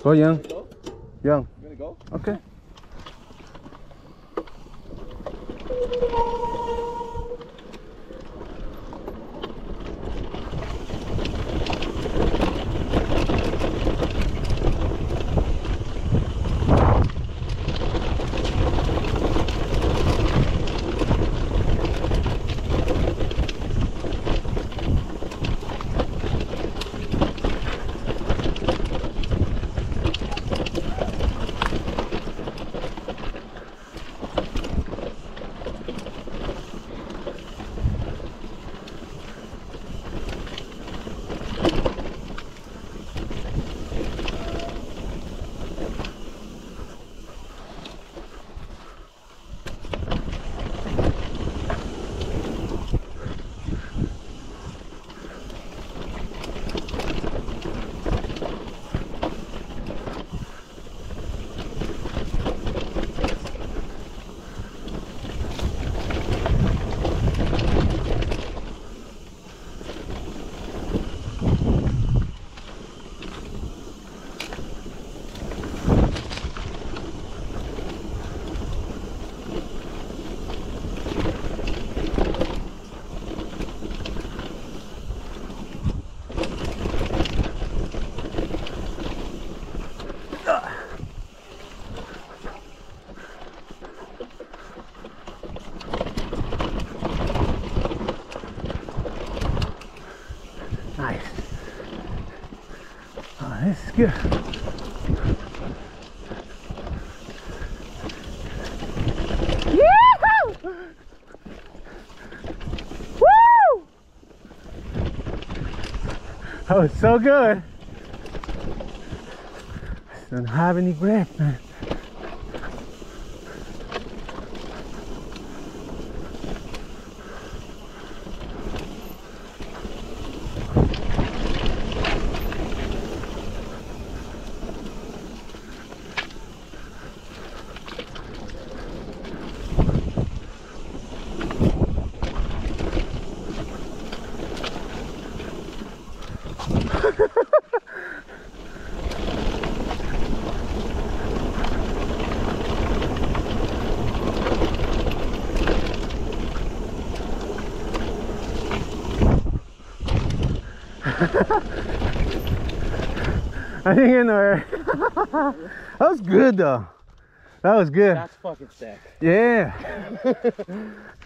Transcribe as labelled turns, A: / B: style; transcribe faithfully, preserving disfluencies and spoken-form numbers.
A: Go, Young.
B: Go?
A: Young.
B: You gonna go?
A: Okay. Nice. Oh, this is good. Yee-hoo! Woo! That was so good. I don't have any grip, man. I think in there. That was good though. That was good.
B: That's fucking sick.
A: Yeah.